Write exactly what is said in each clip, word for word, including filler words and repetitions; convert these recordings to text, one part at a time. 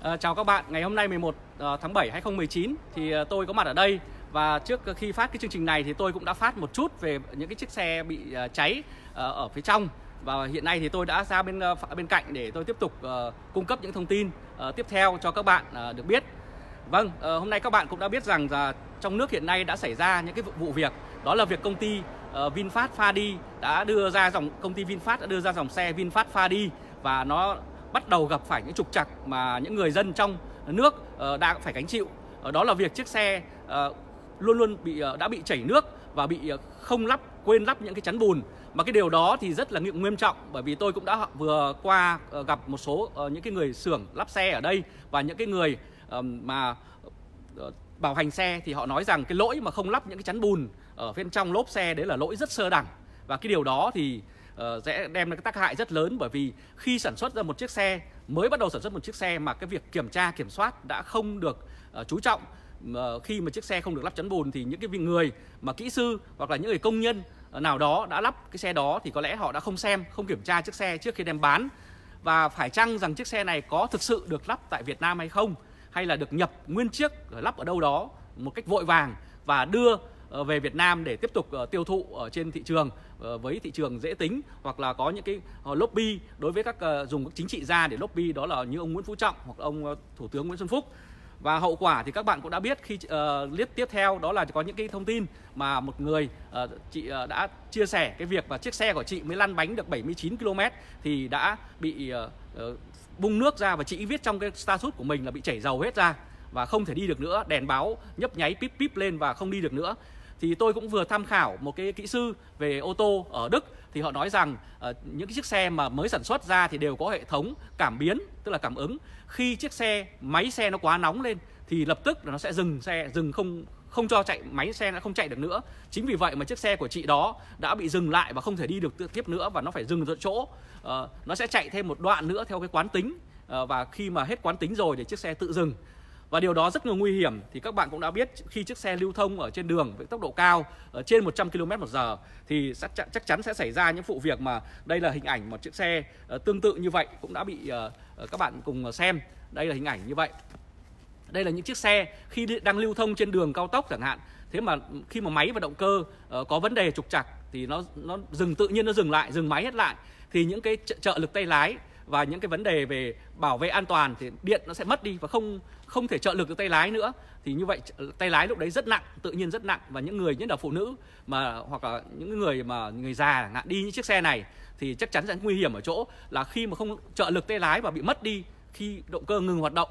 À, chào các bạn, ngày hôm nay mười một tháng bảy hai nghìn không trăm mười chín thì tôi có mặt ở đây, và trước khi phát cái chương trình này thì tôi cũng đã phát một chút về những cái chiếc xe bị cháy ở phía trong, và hiện nay thì tôi đã ra bên bên cạnh để tôi tiếp tục uh, cung cấp những thông tin uh, tiếp theo cho các bạn uh, được biết. Vâng, uh, hôm nay các bạn cũng đã biết rằng là trong nước hiện nay đã xảy ra những cái vụ việc, đó là việc công ty uh, VinFast Fadi đã đưa ra dòng công ty VinFast đã đưa ra dòng xe VinFast Fadi, và nó bắt đầu gặp phải những trục trặc mà những người dân trong nước uh, đã phải gánh chịu. Uh, đó là việc chiếc xe uh, luôn luôn bị uh, đã bị chảy nước và bị uh, không lắp quên lắp những cái chắn bùn, mà cái điều đó thì rất là nghiêm trọng, bởi vì tôi cũng đã vừa qua uh, gặp một số uh, những cái người xưởng lắp xe ở đây, và những cái người uh, mà uh, bảo hành xe thì họ nói rằng cái lỗi mà không lắp những cái chắn bùn ở bên trong lốp xe đấy là lỗi rất sơ đẳng, và cái điều đó thì Uh, sẽ đem lại cái tác hại rất lớn, bởi vì khi sản xuất ra một chiếc xe, mới bắt đầu sản xuất một chiếc xe mà cái việc kiểm tra kiểm soát đã không được uh, chú trọng, uh, khi mà chiếc xe không được lắp chắn bùn thì những cái người mà kỹ sư hoặc là những người công nhân uh, nào đó đã lắp cái xe đó thì có lẽ họ đã không xem, không kiểm tra chiếc xe trước khi đem bán, và phải chăng rằng chiếc xe này có thực sự được lắp tại Việt Nam hay không, hay là được nhập nguyên chiếc lắp ở đâu đó một cách vội vàng và đưa về Việt Nam để tiếp tục uh, tiêu thụ ở trên thị trường uh, với thị trường dễ tính, hoặc là có những cái uh, lobby đối với các uh, dùng các chính trị gia để lobby, đó là như ông Nguyễn Phú Trọng hoặc ông uh, Thủ tướng Nguyễn Xuân Phúc. Và hậu quả thì các bạn cũng đã biết khi uh, clip tiếp theo, đó là có những cái thông tin mà một người uh, chị uh, đã chia sẻ cái việc mà chiếc xe của chị mới lăn bánh được bảy mươi chín ki lô mét thì đã bị uh, uh, bung nước ra, và chị viết trong cái status của mình là bị chảy dầu hết ra và không thể đi được nữa, đèn báo nhấp nháy píp píp lên và không đi được nữa. Thì tôi cũng vừa tham khảo một cái kỹ sư về ô tô ở Đức, thì họ nói rằng uh, những cái chiếc xe mà mới sản xuất ra thì đều có hệ thống cảm biến, tức là cảm ứng. Khi chiếc xe, máy xe nó quá nóng lên thì lập tức là nó sẽ dừng xe, dừng không không cho chạy, máy xe nó không chạy được nữa. Chính vì vậy mà chiếc xe của chị đó đã bị dừng lại và không thể đi được tiếp nữa, và nó phải dừng ở chỗ. Uh, nó sẽ chạy thêm một đoạn nữa theo cái quán tính, uh, và khi mà hết quán tính rồi thì chiếc xe tự dừng. Và điều đó rất là nguy hiểm. Thì các bạn cũng đã biết, khi chiếc xe lưu thông ở trên đường với tốc độ cao ở trên một trăm ki lô mét một giờ thì chắc chắn sẽ xảy ra những vụ việc mà đây là hình ảnh một chiếc xe uh, tương tự như vậy cũng đã bị uh, các bạn cùng xem. Đây là hình ảnh như vậy. Đây là những chiếc xe khi đang lưu thông trên đường cao tốc chẳng hạn. Thế mà khi mà máy và động cơ uh, có vấn đề trục trặc thì nó nó dừng, tự nhiên nó dừng lại, dừng máy hết lại, thì những cái trợ lực tay lái và những cái vấn đề về bảo vệ an toàn thì điện nó sẽ mất đi và không không thể trợ lực được tay lái nữa. Thì như vậy tay lái lúc đấy rất nặng, tự nhiên rất nặng, và những người, nhất là phụ nữ mà hoặc là những người mà người già ngạn đi những chiếc xe này thì chắc chắn sẽ nguy hiểm ở chỗ là khi mà không trợ lực tay lái và bị mất đi khi động cơ ngừng hoạt động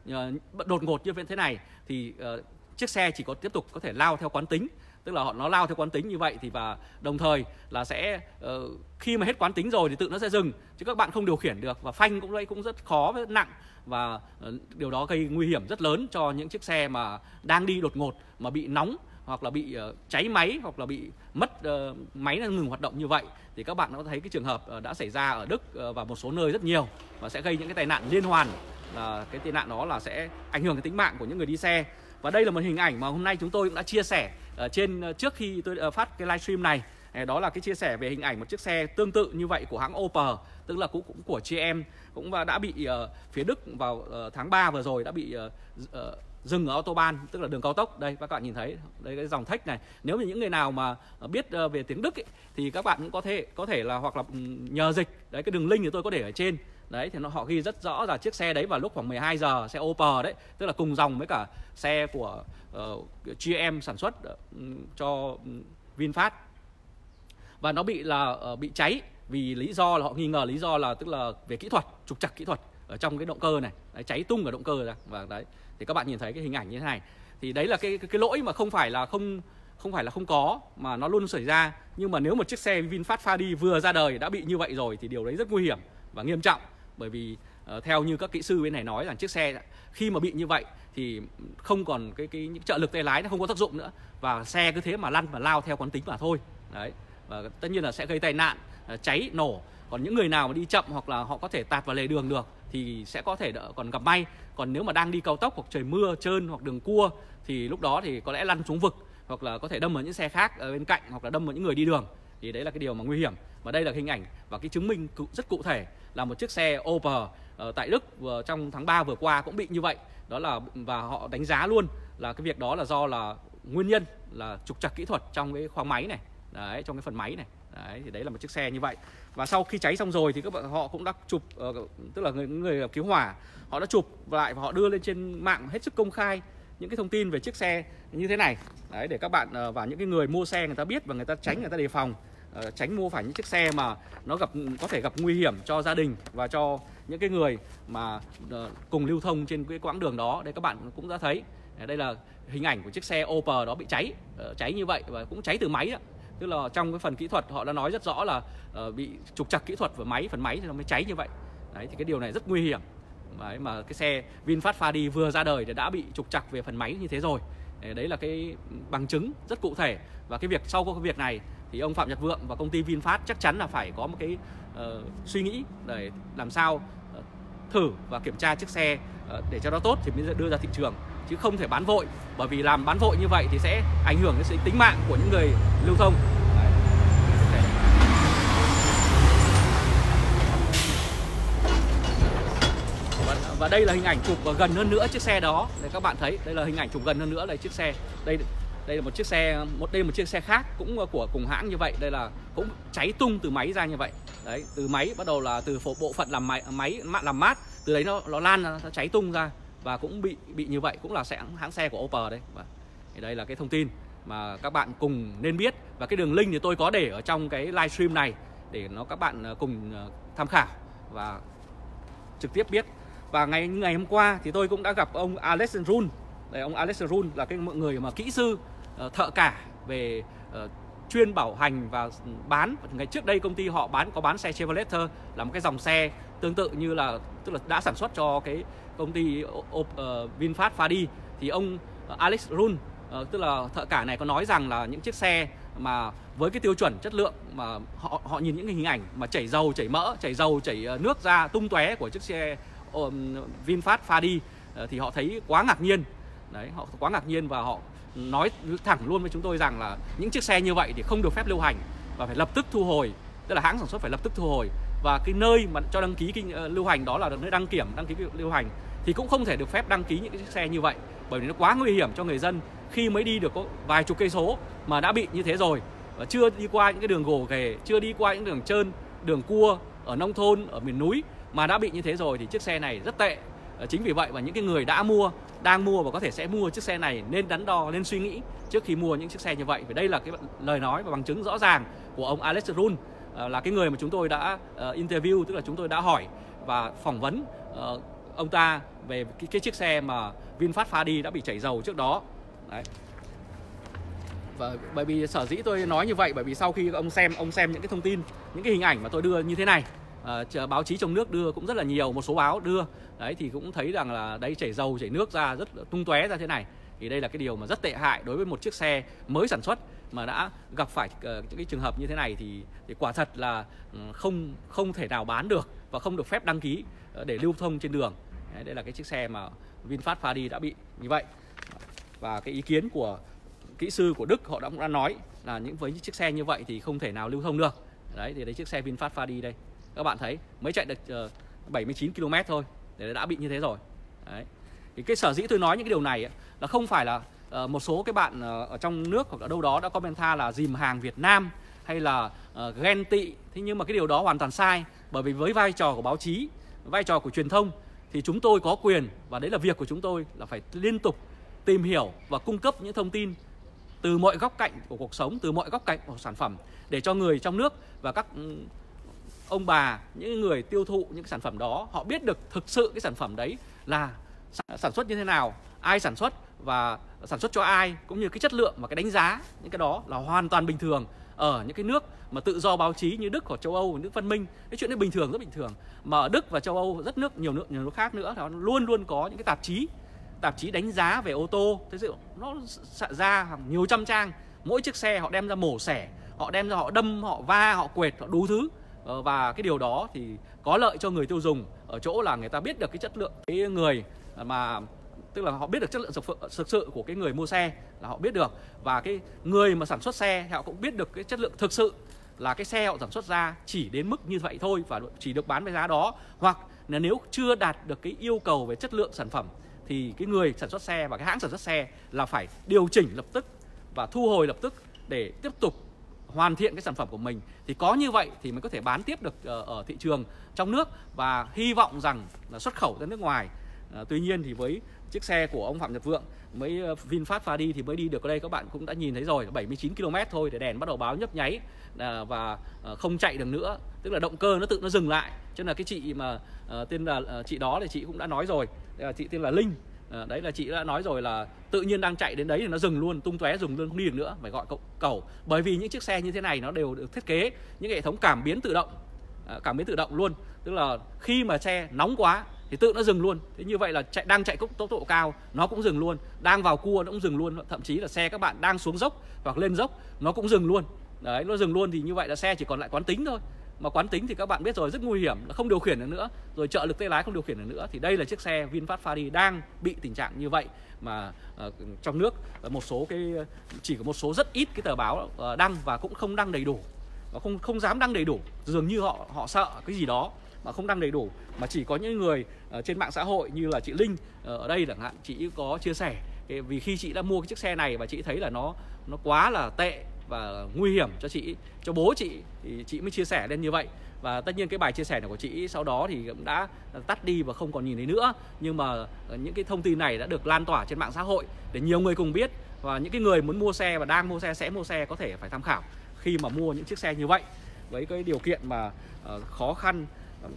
uh, đột ngột như thế này thì uh, chiếc xe chỉ có tiếp tục có thể lao theo quán tính. Tức là họ nó lao theo quán tính như vậy thì và đồng thời là sẽ uh, khi mà hết quán tính rồi thì tự nó sẽ dừng, chứ các bạn không điều khiển được, và phanh cũng đây cũng rất khó, rất nặng, và uh, điều đó gây nguy hiểm rất lớn cho những chiếc xe mà đang đi đột ngột mà bị nóng hoặc là bị uh, cháy máy hoặc là bị mất uh, máy nó ngừng hoạt động như vậy. Thì các bạn có thấy cái trường hợp uh, đã xảy ra ở Đức uh, và một số nơi rất nhiều, và sẽ gây những cái tai nạn liên hoàn. Là cái tai nạn đó là sẽ ảnh hưởng đến tính mạng của những người đi xe. Và đây là một hình ảnh mà hôm nay chúng tôi cũng đã chia sẻ uh, trên uh, trước khi tôi uh, phát cái livestream này. Đó là cái chia sẻ về hình ảnh một chiếc xe tương tự như vậy của hãng Opel, tức là cũng, cũng của giê em, cũng đã bị uh, phía Đức vào uh, tháng ba vừa rồi đã bị uh, uh, dừng ở Autobahn, tức là đường cao tốc. Đây các bạn nhìn thấy, đây cái dòng text này. Nếu như những người nào mà biết uh, về tiếng Đức ấy, thì các bạn cũng có thể có thể là hoặc là nhờ dịch. Đấy, cái đường link thì tôi có để ở trên. Đấy, thì nó họ ghi rất rõ là chiếc xe đấy vào lúc khoảng mười hai giờ, xe Opel đấy, tức là cùng dòng với cả xe của uh, giê em sản xuất uh, cho uh, VinFast. Và nó bị là uh, bị cháy vì lý do là họ nghi ngờ lý do là tức là về kỹ thuật, trục trặc kỹ thuật ở trong cái động cơ này, đấy, cháy tung ở động cơ ra. Và đấy thì các bạn nhìn thấy cái hình ảnh như thế này, thì đấy là cái cái, cái lỗi mà không phải là không không phải là không có, mà nó luôn xảy ra. Nhưng mà nếu một chiếc xe VinFast Fadi vừa ra đời đã bị như vậy rồi thì điều đấy rất nguy hiểm và nghiêm trọng, bởi vì uh, theo như các kỹ sư bên này nói rằng chiếc xe khi mà bị như vậy thì không còn cái cái những trợ lực tay lái nó không có tác dụng nữa, và xe cứ thế mà lăn và lao theo quán tính mà thôi. Đấy, và tất nhiên là sẽ gây tai nạn, cháy, nổ. Còn những người nào mà đi chậm hoặc là họ có thể tạt vào lề đường được thì sẽ có thể đỡ, còn gặp may. Còn nếu mà đang đi cao tốc hoặc trời mưa, trơn hoặc đường cua thì lúc đó thì có lẽ lăn xuống vực, hoặc là có thể đâm vào những xe khác ở bên cạnh, hoặc là đâm vào những người đi đường. Thì đấy là cái điều mà nguy hiểm. Và đây là hình ảnh và cái chứng minh rất cụ thể là một chiếc xe Opel uh, tại Đức uh, trong tháng ba vừa qua cũng bị như vậy. Đó là và họ đánh giá luôn là cái việc đó là do là nguyên nhân là trục trặc kỹ thuật trong cái khoang máy này, đấy, trong cái phần máy này. Đấy, thì đấy là một chiếc xe như vậy. Và sau khi cháy xong rồi thì các bạn họ cũng đã chụp, uh, tức là người, người cứu hỏa họ đã chụp lại và họ đưa lên trên mạng hết sức công khai những cái thông tin về chiếc xe như thế này. Đấy, để các bạn uh, và những cái người mua xe người ta biết và người ta tránh, người ta đề phòng, uh, tránh mua phải những chiếc xe mà nó gặp có thể gặp nguy hiểm cho gia đình và cho những cái người mà uh, cùng lưu thông trên cái quãng đường đó. Đây các bạn cũng đã thấy. Đây là hình ảnh của chiếc xe Opel đó bị cháy, uh, cháy như vậy và cũng cháy từ máy đó. Tức là trong cái phần kỹ thuật họ đã nói rất rõ là uh, bị trục trặc kỹ thuật và máy, phần máy thì nó mới cháy như vậy. Đấy, thì cái điều này rất nguy hiểm. Đấy, mà cái xe VinFast Fadi vừa ra đời thì đã bị trục trặc về phần máy như thế rồi. Đấy là cái bằng chứng rất cụ thể. Và cái việc sau cái việc này thì ông Phạm Nhật Vượng và công ty VinFast chắc chắn là phải có một cái uh, suy nghĩ để làm sao uh, thử và kiểm tra chiếc xe uh, để cho nó tốt thì mới đưa ra thị trường, chứ không thể bán vội, bởi vì làm bán vội như vậy thì sẽ ảnh hưởng đến tính mạng của những người lưu thông. Đấy. Và, và đây là hình ảnh chụp gần hơn nữa chiếc xe đó. Để các bạn thấy, đây là hình ảnh chụp gần hơn nữa là chiếc xe. Đây đây là một chiếc xe, một đây là một chiếc xe khác cũng của cùng hãng như vậy. Đây là cũng cháy tung từ máy ra như vậy. Đấy, từ máy bắt đầu là từ bộ phận làm máy, máy làm mát, từ đấy nó nó lan ra, nó cháy tung ra. Và cũng bị bị như vậy, cũng là sẽ hãng xe của Opel đấy. Và thì đây là cái thông tin mà các bạn cùng nên biết. Và cái đường link thì tôi có để ở trong cái livestream này để nó các bạn cùng tham khảo và trực tiếp biết. Và ngày ngày hôm qua thì tôi cũng đã gặp ông Alex Run. Đây, ông Alex Run là cái mọi người mà kỹ sư uh, thợ cả về uh, chuyên bảo hành và bán. Ngày trước đây công ty họ bán có bán xe Chevrolet là một cái dòng xe tương tự như là tức là đã sản xuất cho cái công ty uh, VinFast Fadi. Thì ông uh, Alex Run uh, tức là thợ cả này có nói rằng là những chiếc xe mà với cái tiêu chuẩn chất lượng mà họ họ nhìn những cái hình ảnh mà chảy dầu, chảy mỡ, chảy dầu, chảy uh, nước ra tung tóe của chiếc xe uh, VinFast Fadi uh, thì họ thấy quá ngạc nhiên. Đấy, họ quá ngạc nhiên và họ nói thẳng luôn với chúng tôi rằng là những chiếc xe như vậy thì không được phép lưu hành và phải lập tức thu hồi, tức là hãng sản xuất phải lập tức thu hồi. Và cái nơi mà cho đăng ký kinh, uh, lưu hành đó là nơi đăng kiểm, đăng ký lưu hành thì cũng không thể được phép đăng ký những cái chiếc xe như vậy, bởi vì nó quá nguy hiểm cho người dân khi mới đi được có vài chục cây số mà đã bị như thế rồi, và chưa đi qua những cái đường gồ ghề, chưa đi qua những đường trơn, đường cua ở nông thôn, ở miền núi mà đã bị như thế rồi thì chiếc xe này rất tệ. Chính vì vậy mà những cái người đã mua, đang mua và có thể sẽ mua chiếc xe này nên đắn đo, nên suy nghĩ trước khi mua những chiếc xe như vậy. Vì đây là cái lời nói và bằng chứng rõ ràng của ông Alex Run, là cái người mà chúng tôi đã uh, interview, tức là chúng tôi đã hỏi và phỏng vấn uh, ông ta về cái, cái chiếc xe mà VinFast Fadi đã bị chảy dầu trước đó. Đấy. Và bởi vì sở dĩ tôi nói như vậy bởi vì sau khi ông xem ông xem những cái thông tin, những cái hình ảnh mà tôi đưa như thế này, uh, báo chí trong nước đưa cũng rất là nhiều, một số báo đưa đấy thì cũng thấy rằng là đấy chảy dầu, chảy nước ra rất tung tóe ra thế này. Thì đây là cái điều mà rất tệ hại đối với một chiếc xe mới sản xuất mà đã gặp phải uh, những cái trường hợp như thế này thì, thì quả thật là uh, không không thể nào bán được và không được phép đăng ký uh, để lưu thông trên đường. Đấy, đây là cái chiếc xe mà VinFast Fadi đã bị như vậy. Và cái ý kiến của kỹ sư của Đức họ đã cũng đã nói là những với những chiếc xe như vậy thì không thể nào lưu thông được. Đấy thì đấy chiếc xe VinFast Fadi đây. Các bạn thấy mới chạy được uh, bảy mươi chín ki lô mét thôi để đã bị như thế rồi. Đấy. Thì cái sở dĩ tôi nói những cái điều này ấy, là không phải là uh, một số cái bạn uh, ở trong nước hoặc ở đâu đó đã comment là dìm hàng Việt Nam hay là uh, ghen tị. Thế nhưng mà cái điều đó hoàn toàn sai, bởi vì với vai trò của báo chí, vai trò của truyền thông thì chúng tôi có quyền, và đấy là việc của chúng tôi, là phải liên tục tìm hiểu và cung cấp những thông tin từ mọi góc cạnh của cuộc sống, từ mọi góc cạnh của sản phẩm, để cho người trong nước và các ông bà, những người tiêu thụ những cái sản phẩm đó, họ biết được thực sự cái sản phẩm đấy là sản xuất như thế nào, ai sản xuất và sản xuất cho ai, cũng như cái chất lượng và cái đánh giá những cái đó là hoàn toàn bình thường. Ở những cái nước mà tự do báo chí như Đức hoặc châu Âu, nước văn minh, cái chuyện đấy bình thường, rất bình thường. Mà ở Đức và châu Âu, rất nước nhiều nước nhiều nước khác nữa, nó luôn luôn có những cái tạp chí tạp chí đánh giá về ô tô. Thế sự nó ra hàng nhiều trăm trang, mỗi chiếc xe họ đem ra mổ xẻ, họ đem ra họ đâm, họ va, họ quệt, họ đủ thứ. Và cái điều đó thì có lợi cho người tiêu dùng ở chỗ là người ta biết được cái chất lượng, cái người mà tức là họ biết được chất lượng thực sự của cái người mua xe là họ biết được, và cái người mà sản xuất xe họ cũng biết được cái chất lượng thực sự là cái xe họ sản xuất ra chỉ đến mức như vậy thôi và chỉ được bán với giá đó, hoặc là nếu chưa đạt được cái yêu cầu về chất lượng sản phẩm thì cái người sản xuất xe và cái hãng sản xuất xe là phải điều chỉnh lập tức và thu hồi lập tức để tiếp tục hoàn thiện cái sản phẩm của mình. Thì có như vậy thì mới có thể bán tiếp được ở thị trường trong nước và hy vọng rằng là xuất khẩu ra nước ngoài. À, tuy nhiên thì với chiếc xe của ông Phạm Nhật Vượng mới VinFast pha đi thì mới đi được ở đây, các bạn cũng đã nhìn thấy rồi, bảy mươi chín ki lô mét thôi để đèn bắt đầu báo nhấp nháy à, và à, không chạy được nữa, tức là động cơ nó tự nó dừng lại. Cho nên là cái chị mà à, tên là à, chị đó thì chị cũng đã nói rồi, à, chị tên là Linh. À, đấy là chị đã nói rồi là tự nhiên đang chạy đến đấy thì nó dừng luôn, tung tóe dừng luôn, không đi được nữa, phải gọi cẩu. Bởi vì những chiếc xe như thế này nó đều được thiết kế những hệ thống cảm biến tự động, à, cảm biến tự động luôn, tức là khi mà xe nóng quá thì tự nó dừng luôn. Thế như vậy là chạy đang chạy tốc độ cao nó cũng dừng luôn, đang vào cua nó cũng dừng luôn, thậm chí là xe các bạn đang xuống dốc hoặc lên dốc nó cũng dừng luôn. Đấy, nó dừng luôn thì như vậy là xe chỉ còn lại quán tính thôi. Mà quán tính thì các bạn biết rồi, rất nguy hiểm, là không điều khiển được nữa, rồi trợ lực tay lái không điều khiển được nữa. Thì đây là chiếc xe VinFast pha đi đang bị tình trạng như vậy mà uh, trong nước một số cái chỉ có một số rất ít cái tờ báo uh, đăng và cũng không đăng đầy đủ, và không không dám đăng đầy đủ, dường như họ họ sợ cái gì đó mà không đăng đầy đủ, mà chỉ có những người uh, trên mạng xã hội như là chị Linh uh, ở đây chẳng hạn, chị có chia sẻ vì khi chị đã mua cái chiếc xe này và chị thấy là nó nó quá là tệ và nguy hiểm cho chị, cho bố chị, thì chị mới chia sẻ lên như vậy. Và tất nhiên cái bài chia sẻ này của chị sau đó thì cũng đã tắt đi và không còn nhìn thấy nữa. Nhưng mà những cái thông tin này đã được lan tỏa trên mạng xã hội để nhiều người cùng biết, và những cái người muốn mua xe và đang mua xe, sẽ mua xe có thể phải tham khảo khi mà mua những chiếc xe như vậy. Với cái điều kiện mà uh, khó khăn, uh,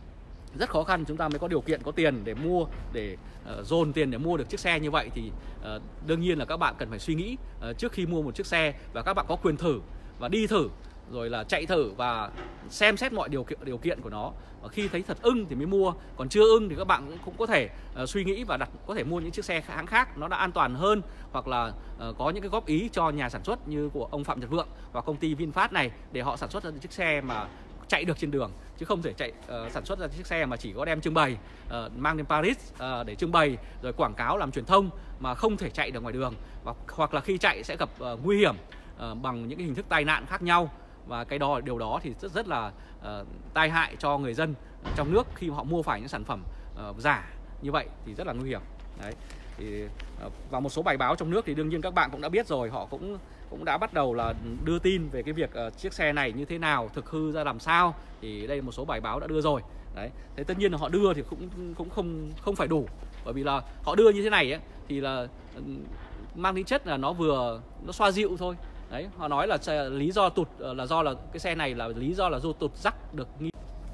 rất khó khăn chúng ta mới có điều kiện, có tiền để mua, để uh, dồn tiền để mua được chiếc xe như vậy thì uh, đương nhiên là các bạn cần phải suy nghĩ uh, trước khi mua một chiếc xe, và các bạn có quyền thử và đi thử, rồi là chạy thử và xem xét mọi điều kiện điều kiện của nó. Và khi thấy thật ưng thì mới mua, còn chưa ưng thì các bạn cũng, cũng có thể uh, suy nghĩ và đặt có thể mua những chiếc xe hãng khác nó đã an toàn hơn, hoặc là uh, có những cái góp ý cho nhà sản xuất như của ông Phạm Nhật Vượng và công ty VinFast này để họ sản xuất ra những chiếc xe mà chạy được trên đường, chứ không thể chạy uh, sản xuất ra chiếc xe mà chỉ có đem trưng bày, uh, mang đến Paris uh, để trưng bày rồi quảng cáo làm truyền thông mà không thể chạy được ngoài đường, và hoặc là khi chạy sẽ gặp uh, nguy hiểm uh, bằng những cái hình thức tai nạn khác nhau. Và cái đó điều đó thì rất rất là uh, tai hại cho người dân trong nước khi họ mua phải những sản phẩm uh, giả như vậy thì rất là nguy hiểm. Đấy. Thì uh, và một số bài báo trong nước thì đương nhiên các bạn cũng đã biết rồi, họ cũng cũng đã bắt đầu là đưa tin về cái việc uh, chiếc xe này như thế nào, thực hư ra làm sao, thì đây một số bài báo đã đưa rồi. Đấy. Thế tất nhiên là họ đưa thì cũng cũng không không phải đủ, bởi vì là họ đưa như thế này ấy, thì là uh, mang tính chất là nó vừa nó xoa dịu thôi. Đấy, họ nói là xe, lý do tụt là do là cái xe này là lý do là do tụt rắc được nghi.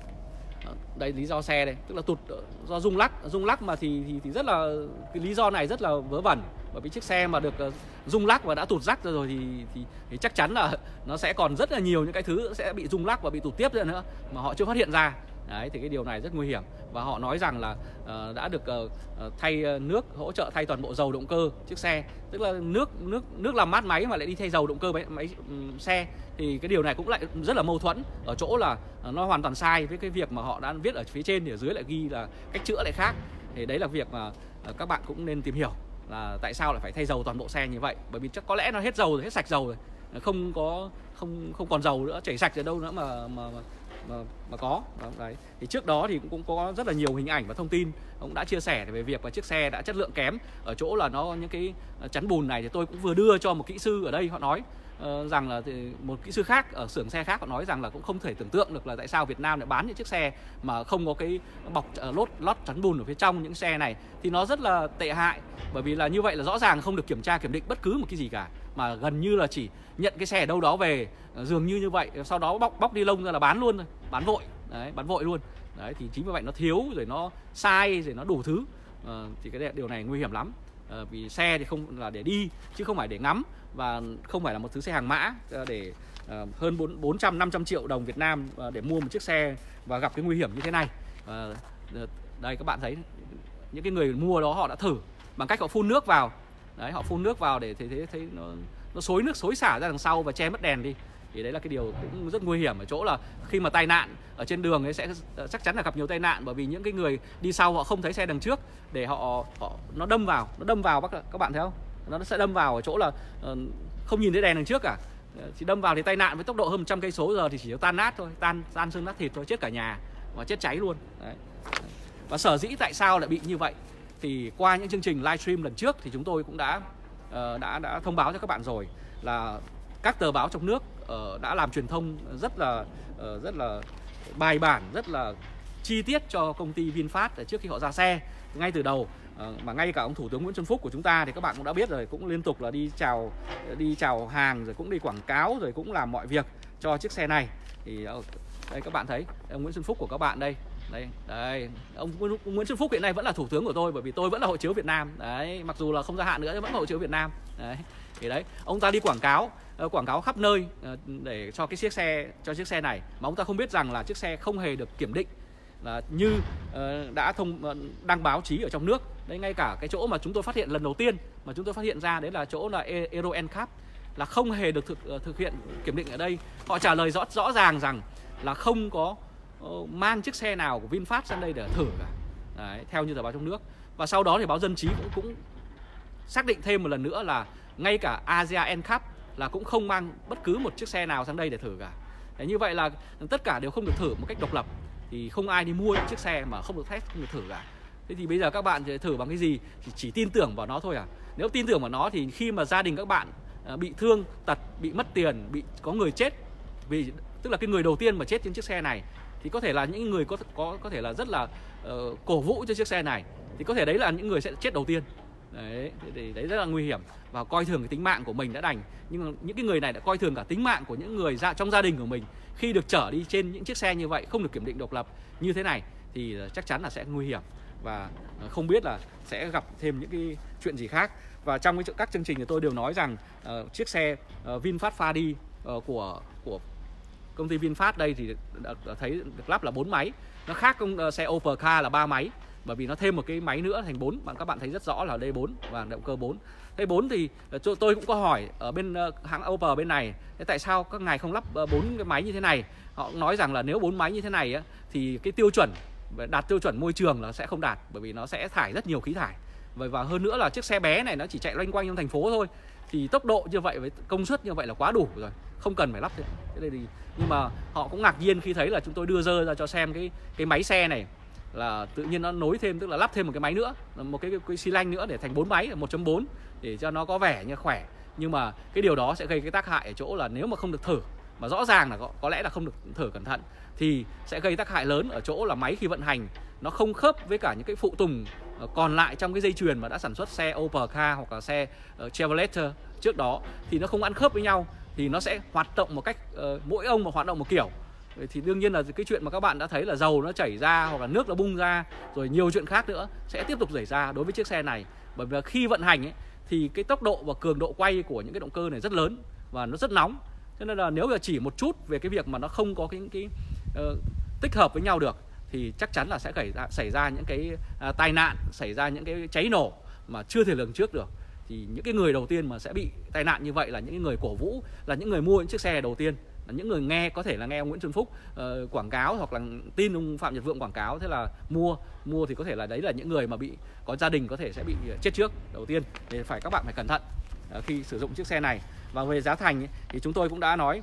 Đây lý do xe đây, tức là tụt do rung lắc, rung lắc mà thì thì, thì rất là cái lý do này rất là vớ vẩn, bởi vì chiếc xe mà được uh, rung lắc và đã tụt rắc rồi thì, thì thì chắc chắn là nó sẽ còn rất là nhiều những cái thứ sẽ bị rung lắc và bị tụt tiếp ra nữa mà họ chưa phát hiện ra. Đấy, thì cái điều này rất nguy hiểm. Và họ nói rằng là uh, đã được uh, thay nước, hỗ trợ thay toàn bộ dầu động cơ chiếc xe, tức là nước nước nước làm mát máy mà lại đi thay dầu động cơ máy, máy um, xe, thì cái điều này cũng lại rất là mâu thuẫn ở chỗ là uh, nó hoàn toàn sai với cái việc mà họ đã viết ở phía trên thì ở dưới lại ghi là cách chữa lại khác. Thì đấy là việc mà uh, các bạn cũng nên tìm hiểu là tại sao lại phải thay dầu toàn bộ xe như vậy, bởi vì chắc có lẽ nó hết dầu rồi, hết sạch dầu rồi, không có không không còn dầu nữa, chảy sạch ở đâu nữa mà mà, mà Mà, mà có. Đấy. Thì trước đó thì cũng, cũng có rất là nhiều hình ảnh và thông tin cũng đã chia sẻ về việc là chiếc xe đã chất lượng kém ở chỗ là nó những cái chắn bùn này. Thì tôi cũng vừa đưa cho một kỹ sư ở đây, họ nói uh, rằng là một kỹ sư khác ở xưởng xe khác, họ nói rằng là cũng không thể tưởng tượng được là tại sao Việt Nam lại bán những chiếc xe mà không có cái bọc uh, lót lót chắn bùn ở phía trong những xe này, thì nó rất là tệ hại, bởi vì là như vậy là rõ ràng không được kiểm tra kiểm định bất cứ một cái gì cả, mà gần như là chỉ nhận cái xe ở đâu đó về, dường như như vậy, sau đó bóc bóc đi lông ra là bán luôn rồi, bán vội. Đấy, bán vội luôn. Đấy, thì chính vì vậy nó thiếu, rồi nó sai, rồi nó đủ thứ. À, thì cái điều này nguy hiểm lắm. À, vì xe thì không là để đi chứ không phải để ngắm, và không phải là một thứ xe hàng mã để à, hơn bốn trăm năm trăm triệu đồng Việt Nam à, để mua một chiếc xe và gặp cái nguy hiểm như thế này. À, đây các bạn thấy những cái người mua đó họ đã thử bằng cách họ phun nước vào. Đấy, họ phun nước vào để thấy thấy, thấy nó nó xối nước xối xả ra đằng sau và che mất đèn đi. Thì đấy là cái điều cũng rất nguy hiểm ở chỗ là khi mà tai nạn ở trên đường ấy sẽ chắc chắn là gặp nhiều tai nạn, bởi vì những cái người đi sau họ không thấy xe đằng trước để họ, họ nó đâm vào, nó đâm vào các bạn thấy không? Nó sẽ đâm vào ở chỗ là uh, không nhìn thấy đèn đằng trước cả. Chỉ đâm vào thì tai nạn với tốc độ hơn một trăm cây số giờ thì chỉ có tan nát thôi, tan tan xương nát thịt thôi, chết cả nhà. và chết cháy luôn. Đấy. Và sở dĩ tại sao lại bị như vậy thì qua những chương trình livestream lần trước thì chúng tôi cũng đã uh, đã đã thông báo cho các bạn rồi, là các tờ báo trong nước uh, đã làm truyền thông rất là uh, rất là bài bản, rất là chi tiết cho công ty VinFast trước khi họ ra xe ngay từ đầu. Uh, mà ngay cả ông Thủ tướng Nguyễn Xuân Phúc của chúng ta thì các bạn cũng đã biết rồi, cũng liên tục là đi chào đi chào hàng, rồi cũng đi quảng cáo, rồi cũng làm mọi việc cho chiếc xe này. Thì uh, đây các bạn thấy ông Nguyễn Xuân Phúc của các bạn đây. Đây, đây, ông Nguyễn Xuân Phúc hiện nay vẫn là thủ tướng của tôi, bởi vì tôi vẫn là hộ chiếu Việt Nam. Đấy, mặc dù là không gia hạn nữa nhưng vẫn là hộ chiếu Việt Nam. Đấy. Thì đấy, ông ta đi quảng cáo, quảng cáo khắp nơi để cho cái chiếc xe cho chiếc xe này, mà ông ta không biết rằng là chiếc xe không hề được kiểm định là như đã thông đăng báo chí ở trong nước. Đấy, ngay cả cái chỗ mà chúng tôi phát hiện lần đầu tiên mà chúng tôi phát hiện ra đấy là chỗ là Euro en cáp là không hề được thực thực hiện kiểm định ở đây. Họ trả lời rõ rõ ràng rằng là không có mang chiếc xe nào của VinFast sang đây để thử cả. Đấy, theo như tờ báo trong nước. Và sau đó thì báo Dân Trí cũng, cũng xác định thêm một lần nữa là ngay cả Asia NCAP là cũng không mang bất cứ một chiếc xe nào sang đây để thử cả. Đấy, như vậy là tất cả đều không được thử một cách độc lập, thì không ai đi mua những chiếc xe mà không được test, không được thử cả. Thế thì bây giờ các bạn thử bằng cái gì? Thì chỉ tin tưởng vào nó thôi à? Nếu tin tưởng vào nó thì khi mà gia đình các bạn bị thương tật, bị mất tiền, bị có người chết, vì tức là cái người đầu tiên mà chết trên chiếc xe này thì có thể là những người có có có thể là rất là uh, cổ vũ cho chiếc xe này, thì có thể đấy là những người sẽ chết đầu tiên. Đấy, thì đấy rất là nguy hiểm và coi thường cái tính mạng của mình đã đành, nhưng mà những cái người này đã coi thường cả tính mạng của những người ra trong gia đình của mình khi được chở đi trên những chiếc xe như vậy, không được kiểm định độc lập như thế này thì chắc chắn là sẽ nguy hiểm và không biết là sẽ gặp thêm những cái chuyện gì khác. Và trong cái các chương trình thì tôi đều nói rằng uh, chiếc xe uh, VinFast Fadi uh, của của công ty VinFast đây thì đã, đã thấy được lắp là bốn máy. Nó khác công uh, xe Opel Car là ba máy, bởi vì nó thêm một cái máy nữa thành bốn. Bạn các bạn thấy rất rõ là D bốn và động cơ bốn. D bốn thì uh, tôi cũng có hỏi ở bên uh, hãng Opel bên này, thế tại sao các ngài không lắp bốn uh, cái máy như thế này? Họ cũng nói rằng là nếu bốn máy như thế này á, thì cái tiêu chuẩn đạt tiêu chuẩn môi trường là sẽ không đạt, bởi vì nó sẽ thải rất nhiều khí thải. Và hơn nữa là chiếc xe bé này nó chỉ chạy loanh quanh trong thành phố thôi, thì tốc độ như vậy với công suất như vậy là quá đủ rồi, không cần phải lắp thế. Thế này thì nhưng mà họ cũng ngạc nhiên khi thấy là chúng tôi đưa dơ ra cho xem cái cái máy xe này là tự nhiên nó nối thêm, tức là lắp thêm một cái máy nữa, một cái, cái, cái xi lanh nữa để thành bốn máy một chấm bốn để cho nó có vẻ như khỏe. Nhưng mà cái điều đó sẽ gây cái tác hại ở chỗ là nếu mà không được thử, mà rõ ràng là có, có lẽ là không được thử cẩn thận, thì sẽ gây tác hại lớn ở chỗ là máy khi vận hành nó không khớp với cả những cái phụ tùng còn lại trong cái dây chuyền mà đã sản xuất xe Opel Car hoặc là xe uh, Chevrolet trước đó, thì nó không ăn khớp với nhau, thì nó sẽ hoạt động một cách uh, mỗi ông mà hoạt động một kiểu. Thì đương nhiên là cái chuyện mà các bạn đã thấy là dầu nó chảy ra hoặc là nước nó bung ra, rồi nhiều chuyện khác nữa sẽ tiếp tục xảy ra đối với chiếc xe này. Bởi vì khi vận hành ấy, thì cái tốc độ và cường độ quay của những cái động cơ này rất lớn và nó rất nóng. Cho nên là nếu là chỉ một chút về cái việc mà nó không có cái, cái uh, tích hợp với nhau được thì chắc chắn là sẽ xảy ra, xảy ra những cái uh, tai nạn, xảy ra những cái cháy nổ mà chưa thể lường trước được. Thì những cái người đầu tiên mà sẽ bị tai nạn như vậy là những người cổ vũ, là những người mua những chiếc xe đầu tiên, là những người nghe có thể là nghe ông Nguyễn Xuân Phúc uh, quảng cáo hoặc là tin ông Phạm Nhật Vượng quảng cáo, thế là mua mua thì có thể là đấy là những người mà bị có gia đình có thể sẽ bị chết trước đầu tiên. Thì phải các bạn phải cẩn thận uh, khi sử dụng chiếc xe này. Và về giá thành ấy, thì chúng tôi cũng đã nói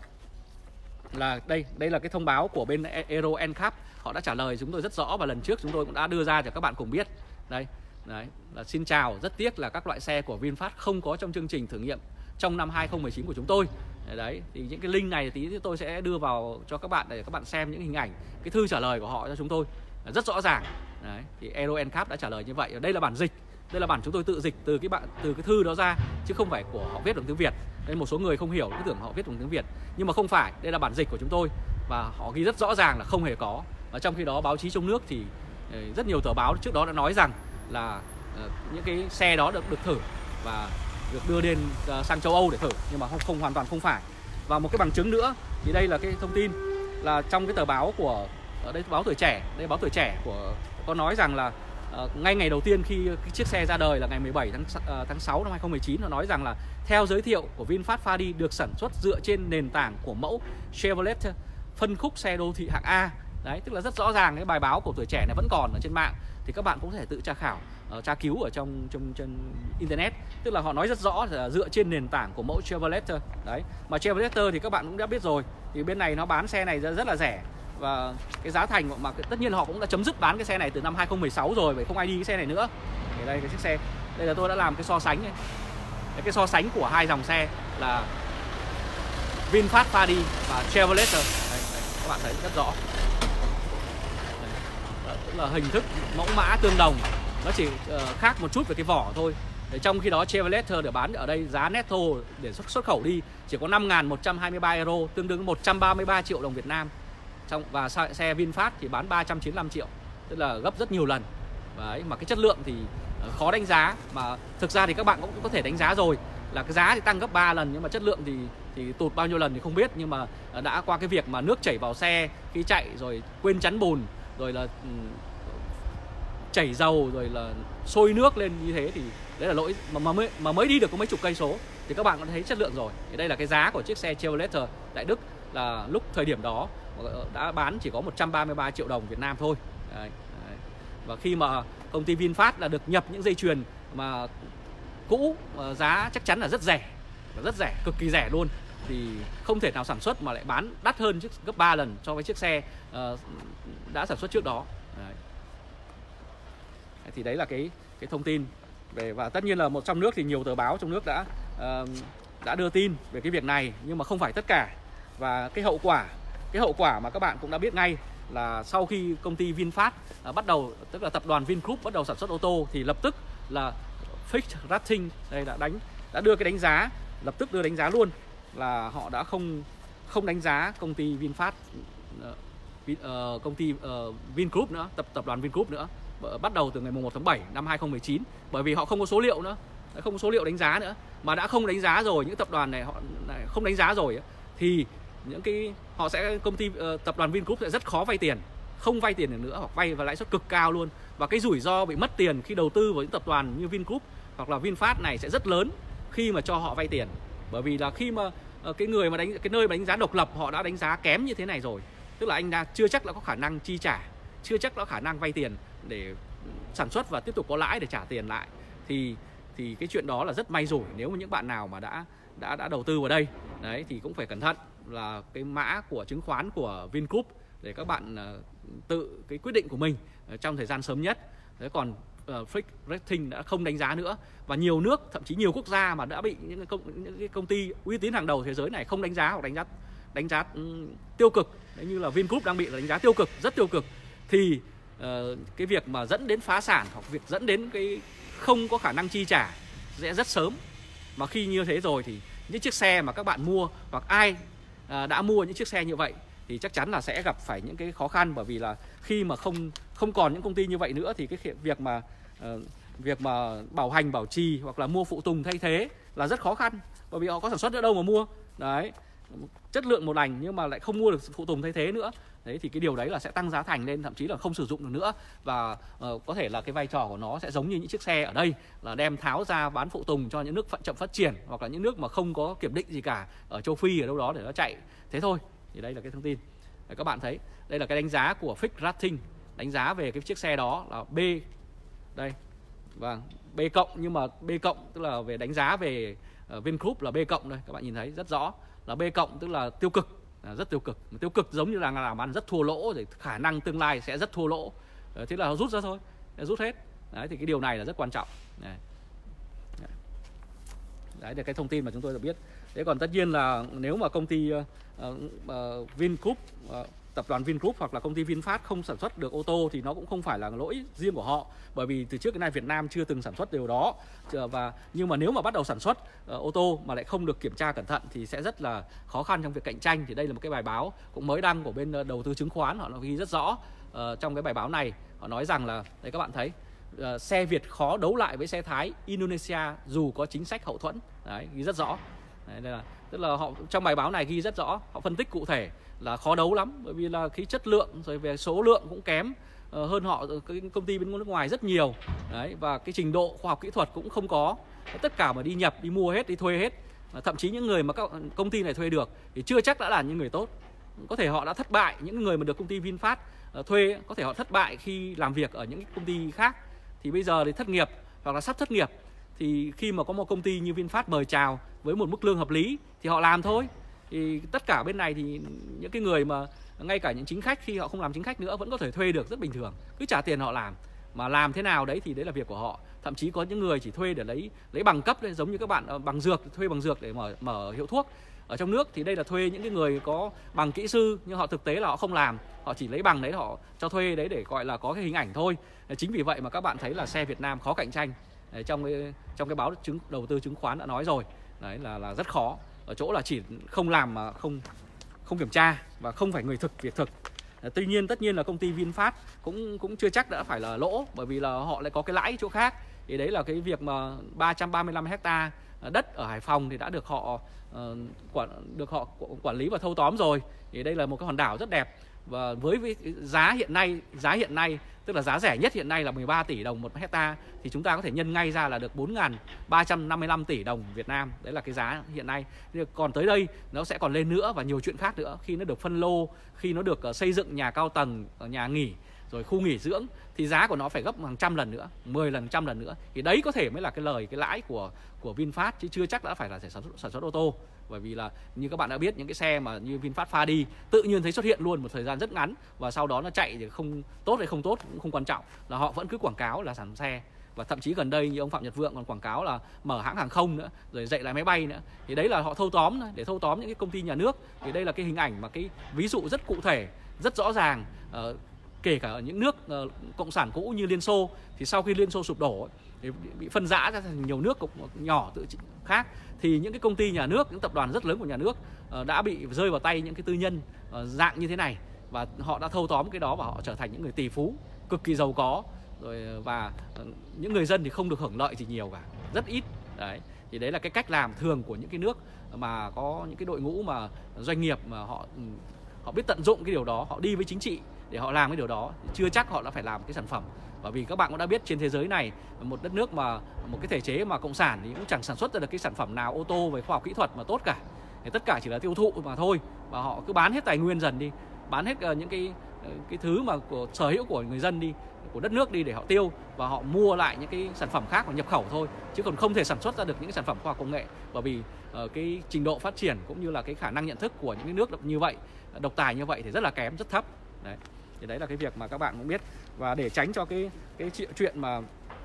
là đây đây là cái thông báo của bên Euro en cáp, họ đã trả lời chúng tôi rất rõ và lần trước chúng tôi cũng đã đưa ra cho các bạn cùng biết. Đây, đấy là xin chào, rất tiếc là các loại xe của VinFast không có trong chương trình thử nghiệm trong năm hai không một chín của chúng tôi. Đấy, thì những cái link này tí tôi sẽ đưa vào cho các bạn để các bạn xem những hình ảnh, cái thư trả lời của họ cho chúng tôi rất rõ ràng. Đấy, thì Euro en cáp đã trả lời như vậy. Đây là bản dịch, đây là bản chúng tôi tự dịch từ cái bạn từ cái thư đó ra, chứ không phải của họ viết bằng tiếng Việt. Nên một số người không hiểu cứ tưởng họ viết bằng tiếng Việt, nhưng mà không phải, đây là bản dịch của chúng tôi và họ ghi rất rõ ràng là không hề có. Và trong khi đó báo chí trong nước thì rất nhiều tờ báo trước đó đã nói rằng là uh, những cái xe đó được được thử và được đưa đến uh, sang châu Âu để thử, nhưng mà không không hoàn toàn không phải. Và một cái bằng chứng nữa thì đây là cái thông tin là trong cái tờ báo của ở đây báo Tuổi Trẻ, đây báo Tuổi Trẻ của có nói rằng là uh, ngay ngày đầu tiên khi cái chiếc xe ra đời là ngày mười bảy tháng sáu năm hai không một chín, nó nói rằng là theo giới thiệu của VinFast Fadi được sản xuất dựa trên nền tảng của mẫu Chevrolet phân khúc xe đô thị hạng A. Đấy, tức là rất rõ ràng cái bài báo của Tuổi Trẻ này vẫn còn ở trên mạng, thì các bạn cũng có thể tự tra khảo, uh, tra cứu ở trong trong trên internet. Tức là họ nói rất rõ là dựa trên nền tảng của mẫu Chevrolet. Đấy, mà Chevrolet thì các bạn cũng đã biết rồi, thì bên này nó bán xe này rất là rẻ, và cái giá thành mà tất nhiên họ cũng đã chấm dứt bán cái xe này từ năm hai không một sáu rồi, vậy không ai đi cái xe này nữa. Thì đây cái chiếc xe, đây là tôi đã làm cái so sánh này. Cái so sánh của hai dòng xe là VinFast Fadi và Trailblazer. Đây, đây, các bạn thấy rất rõ. Đây, tức là hình thức mẫu mã tương đồng, nó chỉ uh, khác một chút về cái vỏ thôi. Để trong khi đó Trailblazer để bán ở đây giá netto để xuất, xuất khẩu đi chỉ có năm nghìn một trăm hai mươi ba euro, tương đương một trăm ba mươi ba triệu đồng Việt Nam. Trong và xe VinFast thì bán ba trăm chín mươi lăm triệu, tức là gấp rất nhiều lần. Đấy, mà cái chất lượng thì khó đánh giá, mà thực ra thì các bạn cũng có thể đánh giá rồi, là cái giá thì tăng gấp ba lần nhưng mà chất lượng thì thì tụt bao nhiêu lần thì không biết, nhưng mà đã qua cái việc mà nước chảy vào xe khi chạy, rồi quên chắn bùn, rồi là um, chảy dầu, rồi là sôi nước lên như thế thì đấy là lỗi mà, mà mới mà mới đi được có mấy chục cây số thì các bạn có thấy chất lượng rồi. Thì đây là cái giá của chiếc xe Trailblazer tại Đức, là lúc thời điểm đó đã bán chỉ có một trăm ba mươi ba triệu đồng Việt Nam thôi. Đấy, đấy. Và khi mà công ty VinFast là được nhập những dây chuyền mà cũ, giá chắc chắn là rất rẻ, rất rẻ, cực kỳ rẻ luôn, thì không thể nào sản xuất mà lại bán đắt hơn chiếc gấp ba lần so với chiếc xe uh, đã sản xuất trước đó. Đấy. Thì đấy là cái cái thông tin về, và tất nhiên là một trong nước thì nhiều tờ báo trong nước đã uh, đã đưa tin về cái việc này, nhưng mà không phải tất cả. Và cái hậu quả cái hậu quả mà các bạn cũng đã biết ngay là sau khi công ty VinFast uh, bắt đầu, tức là tập đoàn Vingroup bắt đầu sản xuất ô tô, thì lập tức là Fitch Ratings đây đã đánh đã đưa cái đánh giá, lập tức đưa đánh giá luôn là họ đã không không đánh giá công ty VinFast, uh, Vin, uh, công ty uh, Vingroup nữa, tập tập đoàn Vingroup nữa, bắt đầu từ ngày mùng một tháng bảy năm hai không một chín, bởi vì họ không có số liệu nữa, không có số liệu đánh giá nữa, mà đã không đánh giá rồi, những tập đoàn này họ không đánh giá rồi thì những cái họ sẽ công ty uh, tập đoàn Vingroup sẽ rất khó vay tiền, không vay tiền được nữa, hoặc vay và lãi suất cực cao luôn, và cái rủi ro bị mất tiền khi đầu tư vào những tập đoàn như Vingroup hoặc là VinFast này sẽ rất lớn khi mà cho họ vay tiền, bởi vì là khi mà uh, cái người mà đánh cái nơi mà đánh giá độc lập họ đã đánh giá kém như thế này rồi, tức là anh đã chưa chắc là có khả năng chi trả, chưa chắc là có khả năng vay tiền để sản xuất và tiếp tục có lãi để trả tiền lại, thì thì cái chuyện đó là rất may rủi nếu mà những bạn nào mà đã đã đã đầu tư vào đây. Đấy thì cũng phải cẩn thận là cái mã của chứng khoán của Vingroup để các bạn uh, tự cái quyết định của mình uh, trong thời gian sớm nhất. Đấy, còn uh, Fitch Ratings đã không đánh giá nữa, và nhiều nước, thậm chí nhiều quốc gia mà đã bị những công, những cái công ty uy tín hàng đầu thế giới này không đánh giá hoặc đánh giá đánh giá um, tiêu cực. Đấy, như là Vingroup đang bị là đánh giá tiêu cực, rất tiêu cực, thì uh, cái việc mà dẫn đến phá sản hoặc việc dẫn đến cái không có khả năng chi trả sẽ rất sớm. Mà khi như thế rồi thì những chiếc xe mà các bạn mua hoặc ai uh, đã mua những chiếc xe như vậy thì chắc chắn là sẽ gặp phải những cái khó khăn, bởi vì là khi mà không không còn những công ty như vậy nữa thì cái việc mà uh, việc mà bảo hành bảo trì hoặc là mua phụ tùng thay thế là rất khó khăn, bởi vì họ có sản xuất ở đâu mà mua. Đấy, chất lượng một lành nhưng mà lại không mua được phụ tùng thay thế nữa. Đấy thì cái điều đấy là sẽ tăng giá thành lên, thậm chí là không sử dụng được nữa, và uh, có thể là cái vai trò của nó sẽ giống như những chiếc xe ở đây là đem tháo ra bán phụ tùng cho những nước chậm phát triển hoặc là những nước mà không có kiểm định gì cả ở châu Phi ở đâu đó để nó chạy thế thôi. Thì đây là cái thông tin. Đấy, các bạn thấy đây là cái đánh giá của Fitch Ratings, đánh giá về cái chiếc xe đó là B đây, vâng, B cộng, nhưng mà B cộng tức là về đánh giá về uh, Vingroup là B cộng đây, các bạn nhìn thấy rất rõ là B cộng, tức là tiêu cực, là rất tiêu cực. Tiêu cực giống như là làm ăn rất thua lỗ, rồi khả năng tương lai sẽ rất thua lỗ. Đấy, thế là họ rút ra thôi, rút hết. Đấy thì cái điều này là rất quan trọng. Đấy, đấy là cái thông tin mà chúng tôi được biết. Thế còn tất nhiên là nếu mà công ty uh, uh, Vingroup, uh, tập đoàn Vingroup hoặc là công ty VinFast không sản xuất được ô tô thì nó cũng không phải là lỗi riêng của họ, bởi vì từ trước đến nay Việt Nam chưa từng sản xuất điều đó. Và nhưng mà nếu mà bắt đầu sản xuất uh, ô tô mà lại không được kiểm tra cẩn thận thì sẽ rất là khó khăn trong việc cạnh tranh. Thì đây là một cái bài báo cũng mới đăng của bên uh, đầu tư chứng khoán, họ ghi rất rõ uh, trong cái bài báo này. Họ nói rằng là đây, các bạn thấy uh, xe Việt khó đấu lại với xe Thái, Indonesia dù có chính sách hậu thuẫn. Đấy, ghi rất rõ. Đấy, đây là tức là họ trong bài báo này ghi rất rõ, họ phân tích cụ thể là khó đấu lắm, bởi vì là cái chất lượng rồi về số lượng cũng kém uh, hơn họ, cái công ty bên nước ngoài rất nhiều. Đấy, và cái trình độ khoa học kỹ thuật cũng không có. Tất cả mà đi nhập, đi mua hết, đi thuê hết, thậm chí những người mà các công ty này thuê được thì chưa chắc đã là những người tốt. Có thể họ đã thất bại, những người mà được công ty VinFast uh, thuê có thể họ thất bại khi làm việc ở những công ty khác, thì bây giờ thì thất nghiệp hoặc là sắp thất nghiệp, thì khi mà có một công ty như VinFast mời chào với một mức lương hợp lý thì họ làm thôi. Thì tất cả bên này thì những cái người mà ngay cả những chính khách khi họ không làm chính khách nữa vẫn có thể thuê được rất bình thường, cứ trả tiền họ làm. Mà làm thế nào đấy thì đấy là việc của họ. Thậm chí có những người chỉ thuê để lấy lấy bằng cấp đấy, giống như các bạn bằng dược, thuê bằng dược để mở mở hiệu thuốc. Ở trong nước thì đây là thuê những cái người có bằng kỹ sư, nhưng họ thực tế là họ không làm, họ chỉ lấy bằng đấy họ cho thuê đấy để gọi là có cái hình ảnh thôi. Chính vì vậy mà các bạn thấy là xe Việt Nam khó cạnh tranh. Đấy, trong cái trong cái báo chứng đầu tư chứng khoán đã nói rồi, đấy là là rất khó ở chỗ là chỉ không làm mà không không kiểm tra và không phải người thực việc thực. Tuy nhiên tất nhiên là công ty VinFast cũng cũng chưa chắc đã phải là lỗ, bởi vì là họ lại có cái lãi chỗ khác. Thì đấy là cái việc mà ba trăm ba mươi lăm héc-ta đất ở Hải Phòng thì đã được họ uh, quản được họ quản lý và thâu tóm rồi. Thì đây là một cái hòn đảo rất đẹp, và với giá hiện nay giá hiện nay tức là giá rẻ nhất hiện nay là mười ba tỷ đồng một hecta, thì chúng ta có thể nhân ngay ra là được bốn nghìn ba trăm năm mươi lăm tỷ đồng Việt Nam. Đấy là cái giá hiện nay. Còn tới đây nó sẽ còn lên nữa và nhiều chuyện khác nữa. Khi nó được phân lô, khi nó được xây dựng nhà cao tầng, nhà nghỉ, rồi khu nghỉ dưỡng, thì giá của nó phải gấp hàng trăm lần nữa, mười lần, trăm lần nữa. Thì đấy có thể mới là cái lời, cái lãi của của VinFast, chứ chưa chắc đã phải là sản xuất, sản xuất ô tô. Bởi vì là như các bạn đã biết, những cái xe mà như VinFast pha đi tự nhiên thấy xuất hiện luôn một thời gian rất ngắn, và sau đó nó chạy thì không tốt hay không tốt cũng không quan trọng, là họ vẫn cứ quảng cáo là sản xuất xe. Và thậm chí gần đây như ông Phạm Nhật Vượng còn quảng cáo là mở hãng hàng không nữa, rồi dạy lại máy bay nữa. Thì đấy là họ thâu tóm để thâu tóm những cái công ty nhà nước. Thì đây là cái hình ảnh mà cái ví dụ rất cụ thể, rất rõ ràng. uh, Kể cả ở những nước uh, cộng sản cũ như Liên Xô, thì sau khi Liên Xô sụp đổ thì bị phân rã ra thành nhiều nước nhỏ tự khác, thì những cái công ty nhà nước, những tập đoàn rất lớn của nhà nước uh, đã bị rơi vào tay những cái tư nhân uh, dạng như thế này, và họ đã thâu tóm cái đó và họ trở thành những người tỷ phú cực kỳ giàu có rồi. Và uh, những người dân thì không được hưởng lợi gì nhiều cả, rất ít. Đấy, thì đấy là cái cách làm thường của những cái nước mà có những cái đội ngũ mà doanh nghiệp mà họ họ biết tận dụng cái điều đó, họ đi với chính trị để họ làm cái điều đó, chưa chắc họ đã phải làm cái sản phẩm. Bởi vì các bạn cũng đã biết trên thế giới này, một đất nước mà một cái thể chế mà cộng sản thì cũng chẳng sản xuất ra được cái sản phẩm nào ô tô về khoa học kỹ thuật mà tốt cả. Thì tất cả chỉ là tiêu thụ mà thôi, và họ cứ bán hết tài nguyên dần đi, bán hết những cái cái thứ mà của sở hữu của người dân đi, của đất nước đi để họ tiêu, và họ mua lại những cái sản phẩm khác và nhập khẩu thôi, chứ còn không thể sản xuất ra được những cái sản phẩm khoa học công nghệ. Bởi vì uh, cái trình độ phát triển cũng như là cái khả năng nhận thức của những cái nước như vậy, độc tài như vậy thì rất là kém, rất thấp. Đấy, thì đấy là cái việc mà các bạn cũng biết. Và để tránh cho cái cái chuyện mà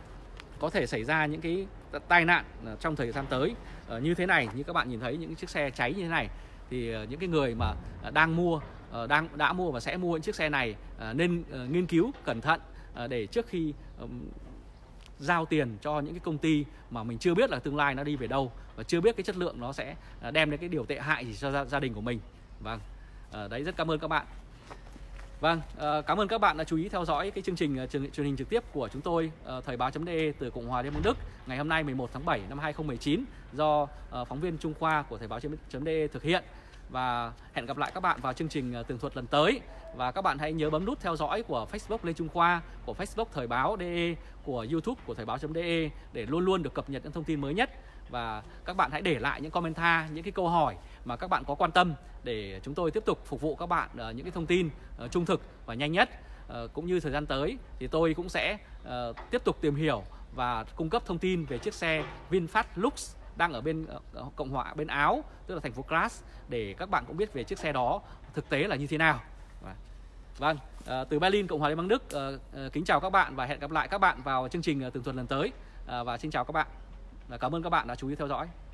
có thể xảy ra những cái tai nạn trong thời gian tới uh, như thế này, như các bạn nhìn thấy những chiếc xe cháy như thế này, thì uh, những cái người mà uh, đang mua uh, đang đã mua và sẽ mua những chiếc xe này uh, nên uh, nghiên cứu cẩn thận uh, để trước khi um, giao tiền cho những cái công ty mà mình chưa biết là tương lai nó đi về đâu, và chưa biết cái chất lượng nó sẽ uh, đem đến cái điều tệ hại gì cho gia, gia đình của mình. Vâng, uh, đấy, rất cảm ơn các bạn. Vâng, cảm ơn các bạn đã chú ý theo dõi cái chương trình truyền hình trực tiếp của chúng tôi, Thời báo.de từ Cộng hòa Liên bang Đức, ngày hôm nay mười một tháng bảy năm hai không một chín, do phóng viên Trung Khoa của Thời báo.de thực hiện. Và hẹn gặp lại các bạn vào chương trình tường thuật lần tới. Và các bạn hãy nhớ bấm nút theo dõi của Facebook Lê Trung Khoa, của Facebook Thời báo.de, của YouTube của Thời báo.de để luôn luôn được cập nhật những thông tin mới nhất. Và các bạn hãy để lại những comment, những cái câu hỏi mà các bạn có quan tâm, để chúng tôi tiếp tục phục vụ các bạn uh, những cái thông tin uh, trung thực và nhanh nhất. Uh, cũng như thời gian tới thì tôi cũng sẽ uh, tiếp tục tìm hiểu và cung cấp thông tin về chiếc xe VinFast Lux đang ở bên uh, Cộng hòa bên Áo, tức là thành phố Graz, để các bạn cũng biết về chiếc xe đó thực tế là như thế nào. Vâng, uh, từ Berlin, Cộng hòa Liên bang Đức, uh, uh, kính chào các bạn và hẹn gặp lại các bạn vào chương trình uh, tường thuật lần tới. Uh, và xin chào các bạn. Và cảm ơn các bạn đã chú ý theo dõi.